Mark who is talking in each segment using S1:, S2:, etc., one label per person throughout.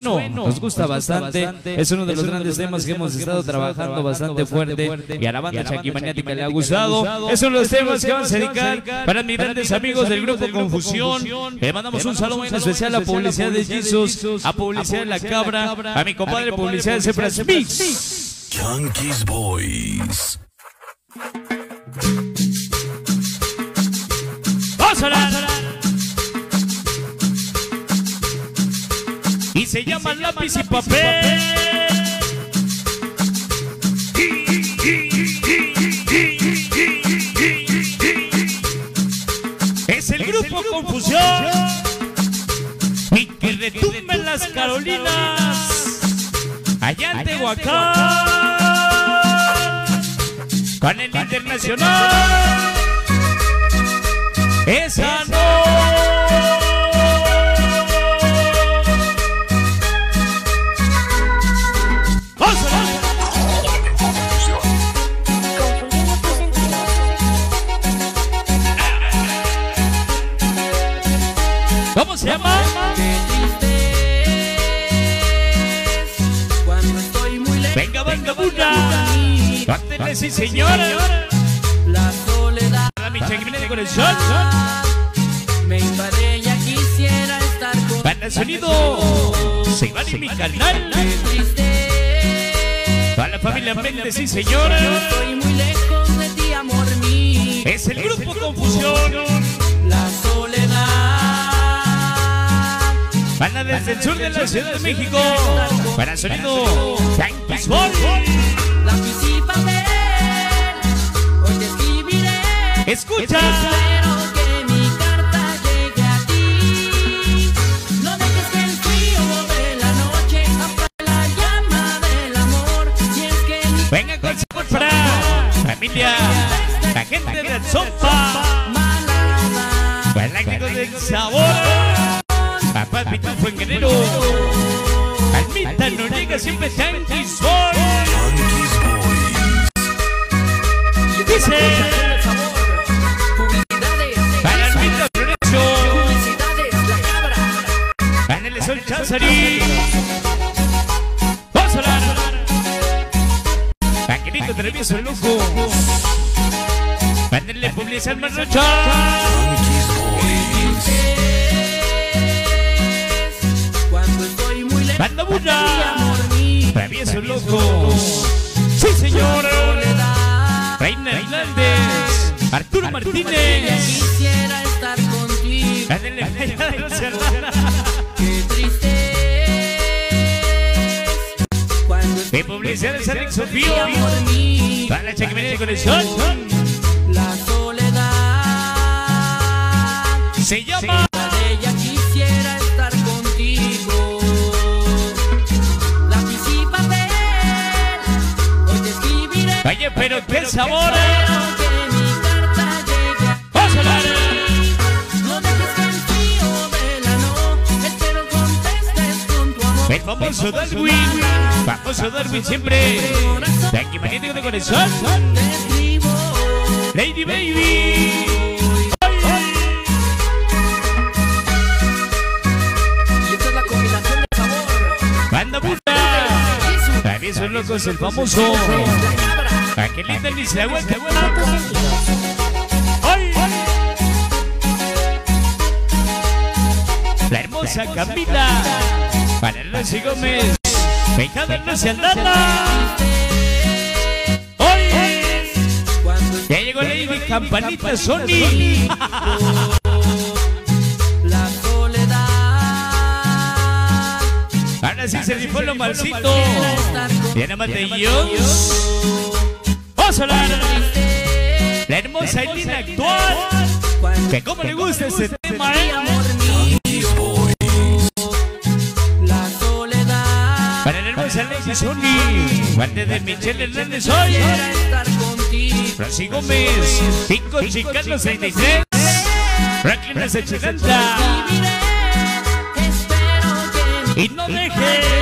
S1: No, nos gusta bastante, es uno de los grandes temas que hemos estado trabajando bastante fuerte y a la banda Chaquimaniática le ha gustado. Es uno de los temas que vamos a dedicar para mis grandes amigos del grupo Confusión. Le mandamos un saludo muy especial a Publicidad de Jesus, a Publicidad de la Cabra, a mi compadre Publicidad de Zebras Mix.
S2: Junkies Boys.
S1: ¡Vamos a hablar! Y se llama Lápiz y Papel. Es el grupo Confusión y que retumba en las Carolinas, allá en Tehuacán, con el Internacional. Esa no. ¿Cómo se llama? Venga, banda buena. Cántenle, sí, señora.
S3: La soledad.
S1: A mi Chaquimania de corazón.
S3: Me invade, ya quisiera estar con.
S1: Para el sonido. Se va en mi canal. Para la familia Méndez, sí, señora.
S3: Estoy muy lejos de ti, amor mío.
S1: Es el grupo Confusión.
S3: La soledad.
S1: Banda desde el sur de la Ciudad de México. Para el sonido Junkies Boys.
S3: Lápiz y papel. Hoy te escribiré.
S1: Escucha.
S3: Espero que mi carta llegue a ti. No dejes que el frío de la noche apague la llama del amor. Y es que mi
S1: Venga con sabor para familia, la gente de Sopa,
S3: malada.
S1: fanáticos del sabor. Papá Pitufo en Guerrero, Almita Noriega siempre Junkies Boys.
S2: Junkies Boys.
S1: Dice
S3: Publicidades.
S1: para Almita Florencio,
S3: Publicidades, la cabra.
S1: Ánele Sol Chazari. Vamos a hablar. Angelito Travieso el Loco. Ánele Publicidad Marrocha.
S2: Junkies Boys.
S3: Cuando estoy muy lejos
S1: Banda
S3: de ti,
S1: buena.
S3: amor mío.
S1: Travieso el Loco. Sí, señor.
S3: Soledad.
S1: Reina Hernández, Arturo
S3: Ya
S1: Martínez,
S3: quisiera estar contigo.
S1: Ándele, no se arregla.
S3: Qué triste es cuando
S1: De Publicidad de Alex Sofío,
S3: amor mío.
S1: para la Chaquimania de corazón,
S3: La soledad.
S1: se llama
S3: De ella quisiera estar contigo. Lápiz y papel. Hoy te escribiré.
S1: Oye, pero qué sabor.
S3: Espero que mi carta llegue a.
S1: Vamos a hablar.
S3: No dejes que el frío de la noche. Espero contestes con tu amor.
S1: El famoso Darwin siempre, Chaquimania de corazón,
S3: Te escribo.
S1: Lady Baby.
S3: Y esta es la combinación de sabor.
S1: Banda puta, Travieso el Loco es el famoso, Angelita ni se aguanta. ¡Ay! La hermosa Camila, para Lucy Gómez, Pejada Lucy Aldana. ¡Ay! Ya llegó Lady Campanita Sony.
S3: La soledad.
S1: Ahora sí se rifó lo malcito. Diana Matellón. Vamos a hablar. La hermosa Elina actual. Que como le gusta ese tema,
S2: Junkies Boys.
S3: La soledad.
S1: Para la hermosa Lady Sony. Guante de Michelle Hernández hoy.
S3: Quisiera estar contigo.
S1: Rosy Gómez. 5 Chicanos 63. Franklin de Chilanta.
S3: Espero que mi
S1: Y no dejes.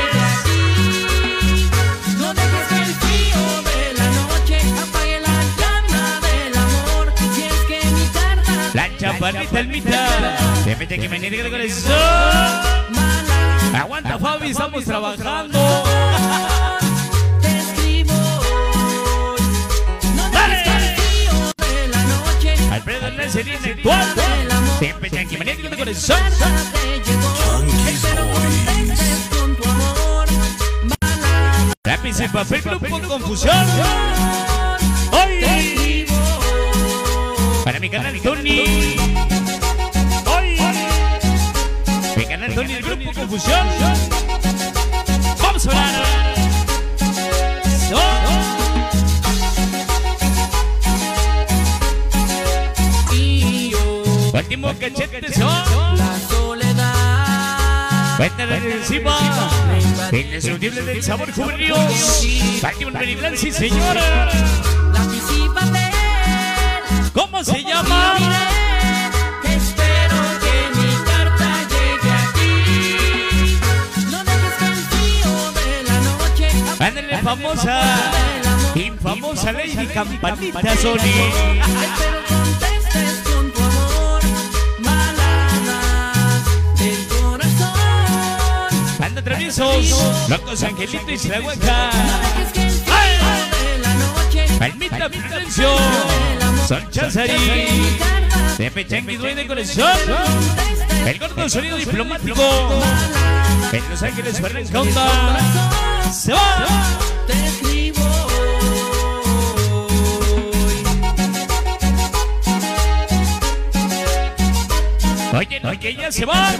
S3: no dejes que el frío de la noche apague la llama del amor. Si es que mi carta
S1: La chaparrita Almita. De repente que me niegue de corazón.
S3: mala.
S1: Aguanta, Fabi, estamos trabajando.
S3: Te escribo hoy. No dejes que el frío de la noche
S1: Alfredo Hernández en actual.
S3: del amor.
S1: Siempre chaquimaníaco de corazón.
S3: Carta te llegó. Espero contestes con tu amor. Balada.
S1: Lápiz y papel, grupo Confusión. Hoy.
S3: Te escribo hoy.
S1: Para mi canal Tony. Hoy. Mi canal Tony, el grupo Confusión. Vamos a hablar.
S3: Y yo,
S1: Último cachete son.
S3: la soledad.
S1: Cuéntale encima. Indescriptible del sabor juvenil. Último Meriblan, sí señora.
S3: La anticipa de él.
S1: ¿Cómo se llama?
S3: Espero que mi carta llegue a ti. No dejes que el frío de la noche
S1: Ándale, famosa. Infamosa Lady Campanita Sony.
S3: Espero contestes con tu amor. Baladas del corazón.
S1: Anda traviesos. Locos Angelito y Slahuaca.
S3: No dejes que el frío de la noche
S1: Palmita Florencio. Son Chazari. De Pechanqui Duende Corazón. El gordo sonido diplomático. En Los Ángeles Fernández Conda. Se va.
S3: Te escribo hoy.
S1: Oye, no, que ya se va.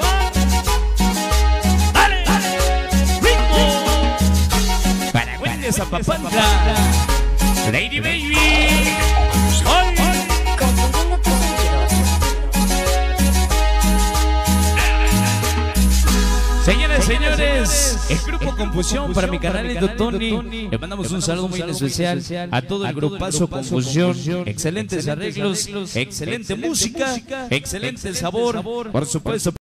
S1: Dale, ritmo. Para Wendy Zapapantla. Lady Baby. Hoy.
S4: Confundiendo tus sentidos.
S1: Señoras y señores, el grupo Confusión para mi canal de Tony. Le mandamos un saludo muy especial a todo el grupazo Confusión. Excelentes arreglos, excelente música, excelente sabor, por supuesto.